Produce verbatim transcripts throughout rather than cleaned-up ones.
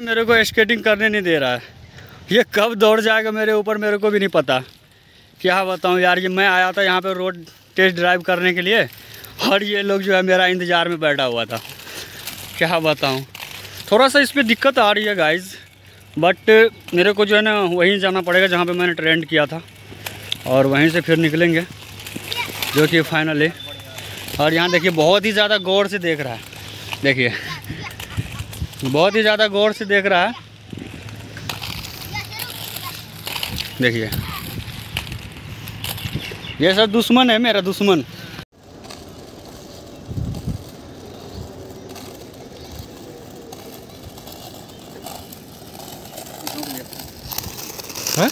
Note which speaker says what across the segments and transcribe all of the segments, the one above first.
Speaker 1: मेरे को स्केटिंग करने नहीं दे रहा है। ये कब दौड़ जाएगा मेरे ऊपर मेरे को भी नहीं पता। क्या बताऊँ यार, ये मैं आया था यहाँ पे रोड टेस्ट ड्राइव करने के लिए और ये लोग जो है मेरा इंतज़ार में बैठा हुआ था। क्या बताऊँ, थोड़ा सा इस पर दिक्कत आ रही है गाइज़, बट मेरे को जो है ना वहीं जाना पड़ेगा जहाँ पे मैंने ट्रेंड किया था और वहीं से फिर निकलेंगे जो कि फाइनल है। और यहाँ देखिए बहुत ही ज़्यादा गौर से देख रहा है, देखिए बहुत ही ज़्यादा गौर से देख रहा है। देखिए ये सब दुश्मन है, मेरा दुश्मन। है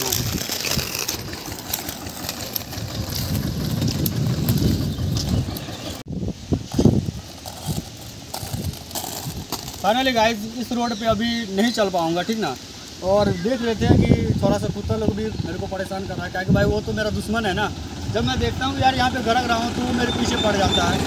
Speaker 1: फाइनली गाइस इस रोड पे अभी नहीं चल पाऊंगा, ठीक ना। और देख लेते हैं कि थोड़ा सा कुत्ता लोग भी मेरे को परेशान कर रहा है, क्या कि भाई वो तो मेरा दुश्मन है ना। जब मैं देखता हूँ यार यहाँ पे गरक रहा हूँ तो वो मेरे पीछे पड़ जाता है।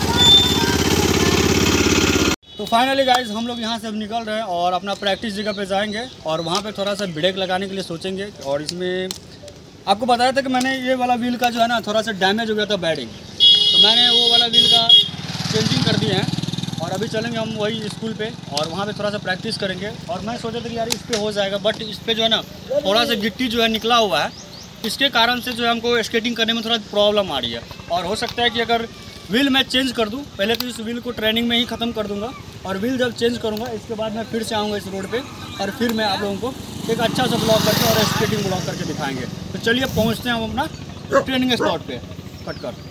Speaker 1: तो फाइनली गाइस हम लोग यहाँ से अब निकल रहे हैं और अपना प्रैक्टिस जगह पे जाएंगे और वहाँ पे थोड़ा सा ब्रेक लगाने के लिए सोचेंगे। और इसमें आपको बताया था कि मैंने ये वाला व्हील का जो है ना थोड़ा सा डैमेज हो गया था बैडिंग, तो मैंने वो वाला व्हील का चेंजिंग कर दिए हैं और अभी चलेंगे हम वही स्कूल पे और वहाँ पे थोड़ा सा प्रैक्टिस करेंगे। और मैं सोचा था कि यार इस पे हो जाएगा, बट इस पे जो है ना थोड़ा सा गिट्टी जो है निकला हुआ है, इसके कारण से जो है हमको स्केटिंग करने में थोड़ा प्रॉब्लम आ रही है। और हो सकता है कि अगर व्हील मैं चेंज कर दूं, पहले तो इस व्हील को ट्रेनिंग में ही ख़त्म कर दूंगा और व्हील जब चेंज करूंगा इसके बाद मैं फिर से आऊँगा इस रोड पे और फिर मैं आप लोगों को एक अच्छा सा ब्लॉग करके और स्केटिंग ब्लॉग करके दिखाएंगे। तो चलिए पहुँचते हैं हम अपना ट्रेनिंग स्पॉट पे कट कर।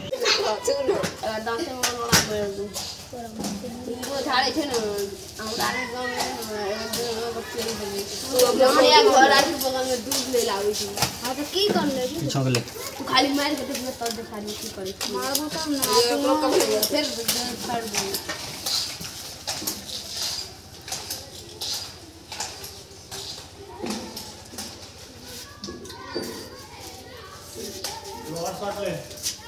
Speaker 2: खाली मार के तब दिखा दी की करे मारबो तब ना फिर फाड़ दे।
Speaker 1: और शॉट ले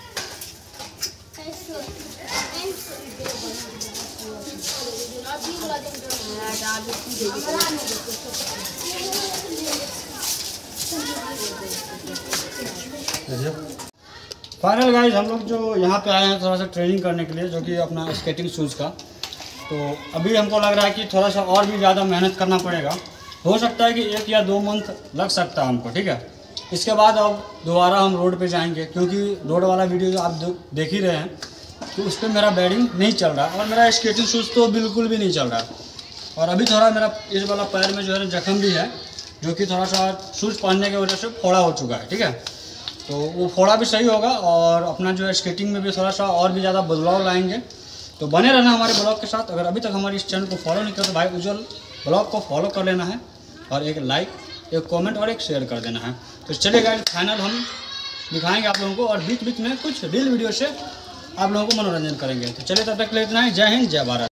Speaker 1: फाइनल गाइस हम लोग जो यहाँ पे आए हैं थोड़ा सा ट्रेनिंग करने के लिए, जो कि अपना स्केटिंग शूज़ का। तो अभी हमको लग रहा है कि थोड़ा सा और भी ज़्यादा मेहनत करना पड़ेगा। हो सकता है कि एक या दो मंथ लग सकता है हमको, ठीक है। इसके बाद अब दोबारा हम रोड पे जाएंगे, क्योंकि रोड वाला वीडियो जो आप देख ही रहे हैं तो उस पर मेरा बैडिंग नहीं चल रहा और मेरा स्केटिंग शूज़ तो बिल्कुल भी नहीं चल रहा। और अभी थोड़ा मेरा इस वाला पैर में जो है जख्म भी है, जो कि थोड़ा सा शूज़ पहनने की वजह से फोड़ा हो चुका है, ठीक है। तो वो फोड़ा भी सही होगा और अपना जो है स्केटिंग में भी थोड़ा सा और भी ज़्यादा बदलाव लाएंगे। तो बने रहना हमारे ब्लॉग के साथ। अगर अभी तक हमारे इस चैनल को फॉलो नहीं किया तो भाई उज्जवल ब्लॉग को फॉलो कर लेना है और एक लाइक, एक कमेंट और एक शेयर कर देना है। तो चलिए गाइस फाइनल हम दिखाएंगे आप लोगों को और बीच बीच में कुछ रील वीडियो से आप लोगों को मनोरंजन करेंगे। तो चलिए तब तक के लिए इतना ही। जय हिंद, जय भारत।